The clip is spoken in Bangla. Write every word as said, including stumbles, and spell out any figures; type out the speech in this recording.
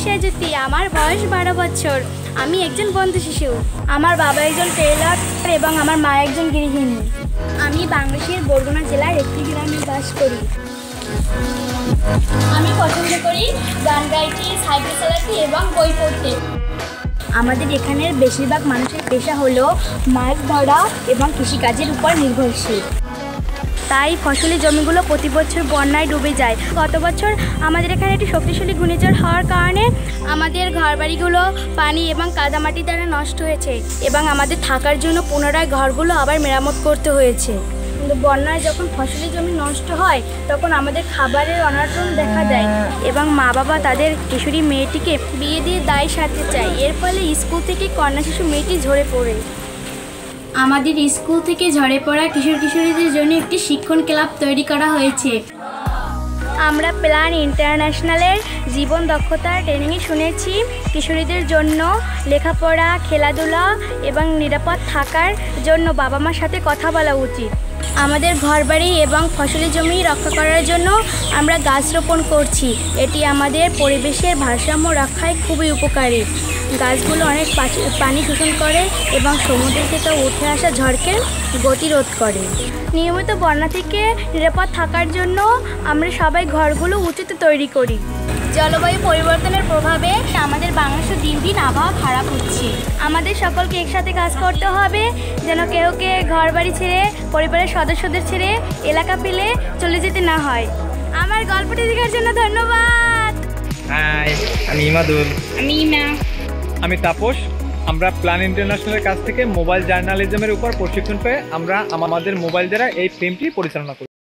সেজুতি, আমার বয়স বারো বছর। আমি একজন বন্ধু শিশু। আমার বাবা একজন টেইলর এবং আমার মা একজন গৃহিণী। আমি বাংলাদেশের বরগুনা জেলার একটি গ্রামে বাস করি। আমি পছন্দ করি গান গাইতে, সাইকেল চালাতে এবং বই পড়তে। আমাদের এখানের বেশিরভাগ মানুষের পেশা হলো মাছ ধরা এবং কৃষিকাজের উপর নির্ভরশীল। তাই ফসলি জমিগুলো প্রতি বছর বন্যায় ডুবে যায়। গত বছর আমাদের এখানে একটি শক্তিশালী ঘূর্ণিঝড় হওয়ার কারণে আমাদের ঘরবাড়িগুলো পানি এবং কাদামাটি দ্বারা নষ্ট হয়েছে এবং আমাদের থাকার জন্য পুনরায় ঘরগুলো আবার মেরামত করতে হয়েছে। কিন্তু বন্যায় যখন ফসলি জমি নষ্ট হয় তখন আমাদের খাবারের অনটন দেখা যায় এবং মা বাবা তাদের কিশোরী মেয়েটিকে বিয়ে দিয়ে দায় সারতে চায়। এর ফলে স্কুল থেকে কন্যা শিশু মেয়েটি ঝরে পড়ে। আমাদের স্কুল থেকে ঝরে পড়া কিশোর কিশোরীদের জন্য একটি শিক্ষণ ক্লাব তৈরি করা হয়েছে। আমরা প্ল্যান ইন্টারন্যাশনালের জীবন দক্ষতার ট্রেনিংয়ে শুনেছি কিশোরীদের জন্য লেখাপড়া, খেলাধুলা এবং নিরাপদ থাকার জন্য বাবা মার সাথে কথা বলা উচিত। আমাদের ঘরবাড়ি এবং ফসলি জমি রক্ষা করার জন্য আমরা গাছ রোপণ করছি। এটি আমাদের পরিবেশের ভারসাম্য রক্ষায় খুবই উপকারী। গাছগুলো অনেক পানি শোষণ করে এবং সমুদ্র থেকে উঠে আসা ঝড়কে গতিরোধ করে। নিয়মিত বন্যা থেকে নিরাপদ থাকার জন্য আমরা সবাই ঘরগুলো উঁচুতে তৈরি করি। জলবায়ু পরিবর্তনের প্রভাবে আমাদের বাংলাদেশে দিন দিন আবহাওয়া খারাপ হচ্ছে। আমাদের সকলকে একসাথে কাজ করতে হবে যেন কেউকে ঘর বাড়ি ছেড়ে, পরিবারের সদস্যদের ছেড়ে এলাকা ফেলে চলে যেতে না হয়। আমার গল্পটি দেখার জন্য ধন্যবাদ। হাই, আমি ইমাদুল। আমি ইমা। আমি তাপস। আমরা প্ল্যান ইন্টারন্যাশনালের কাছ থেকে মোবাইল জার্নালিজমের উপর প্রশিক্ষণ পেয়ে আমরা আমাদের মোবাইল দ্বারা এই ফিল্মটি পরিচালনা করি।